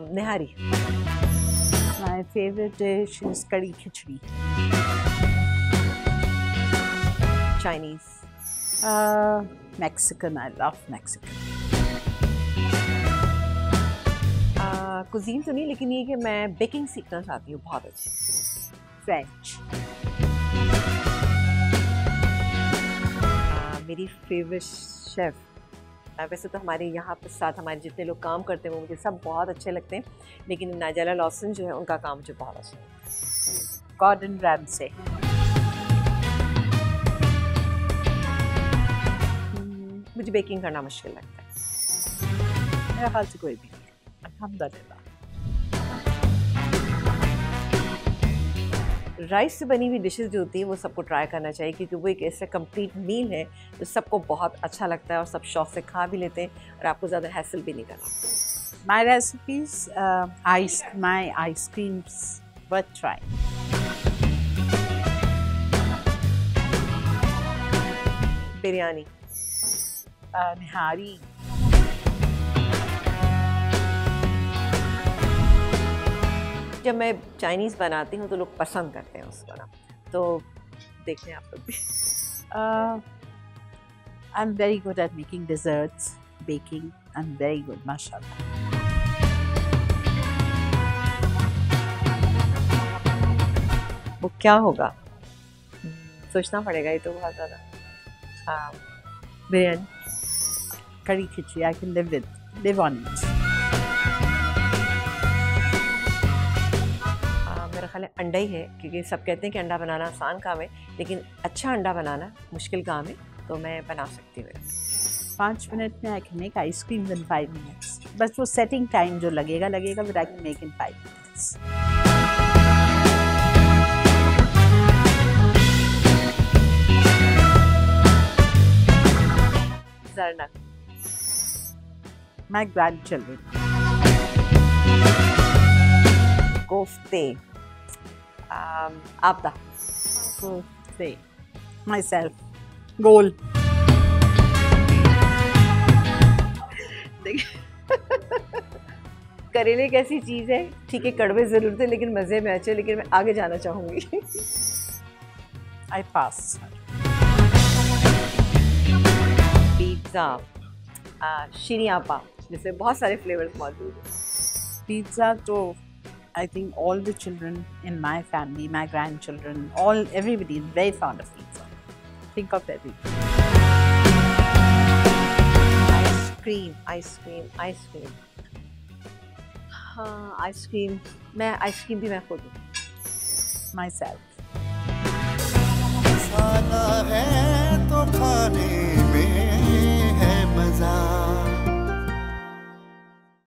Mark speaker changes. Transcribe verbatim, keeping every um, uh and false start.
Speaker 1: Nihari.
Speaker 2: My favorite dish is curry khichdi.
Speaker 1: Chinese।
Speaker 2: Uh, Mexican. I love Mexican.
Speaker 1: Cuisine तो नहीं, लेकिन ये कि मैं बेकिंग सीखना चाहती हूँ बहुत अच्छी।
Speaker 2: French.
Speaker 1: uh, मेरी फेवरेट शेफ, वैसे तो हमारे यहाँ पर साथ हमारे जितने लोग काम करते हैं वो मुझे सब बहुत अच्छे लगते हैं, लेकिन नाइजेला लॉसन जो है उनका काम मुझे बहुत अच्छा लगता है।
Speaker 2: Gordon Ramsay.
Speaker 1: मुझे बेकिंग करना मुश्किल लगता है।
Speaker 2: मेरा ख्याल से कोई भी नहीं, अल्हम्दुलिल्लाह।
Speaker 1: राइस से बनी हुई डिशेस जो होती है वो सबको ट्राई करना चाहिए, क्योंकि वो एक ऐसा कंप्लीट मील है जो सबको बहुत अच्छा लगता है और सब शौक से खा भी लेते हैं और आपको ज़्यादा हैसल भी नहीं करना।
Speaker 2: My recipes, uh, ice, my ice creams worth trying.
Speaker 1: Biryani.
Speaker 2: Uh, nihari.
Speaker 1: जब मैं चाइनीज़ बनाती हूँ तो लोग पसंद करते हैं उसको ना, तो देखते हैं आप लोग भी।
Speaker 2: Uh, I'm very good at making desserts, baking. I'm very good, mashallah.
Speaker 1: वो क्या होगा सोचना पड़ेगा, ये तो बहुत ज़्यादा। हाँ, biryani.
Speaker 2: Curry khichdi, I can live with, live on it.
Speaker 1: मेरा ख्याल है अंडा ही है, क्योंकि सब कहते हैं कि अंडा बनाना आसान काम है, लेकिन अच्छा अंडा बनाना मुश्किल काम है, तो मैं बना सकती हूँ।
Speaker 2: पाँच मिनट में I can make ice creams in five minutes. बस वो setting time जो लगेगा लगेगा, but I can make in five minutes.
Speaker 1: Zarna।
Speaker 2: My grandchildren.
Speaker 1: कोफ्ते। आपदा।
Speaker 2: Kofte. Myself. Goal.
Speaker 1: करेले एक ऐसी चीज़ है, ठीक है कड़वे ज़रूर थे लेकिन मज़े में अच्छे, लेकिन मैं आगे जाना चाहूँगी।
Speaker 2: I pass.
Speaker 1: पिज़्ज़ा, शीनी आपा, जिसमें बहुत सारे फ्लेवर्स मौजूद हैं।
Speaker 2: Pizza तो I think all the children in my family, my grandchildren, all everybody is very fond of pizza. Think of everything.
Speaker 1: Ice cream, ice cream, ice cream. हाँ, आइसक्रीम, मैं आइसक्रीम भी मैं खुद हूँ।
Speaker 2: Myself.
Speaker 3: सादा है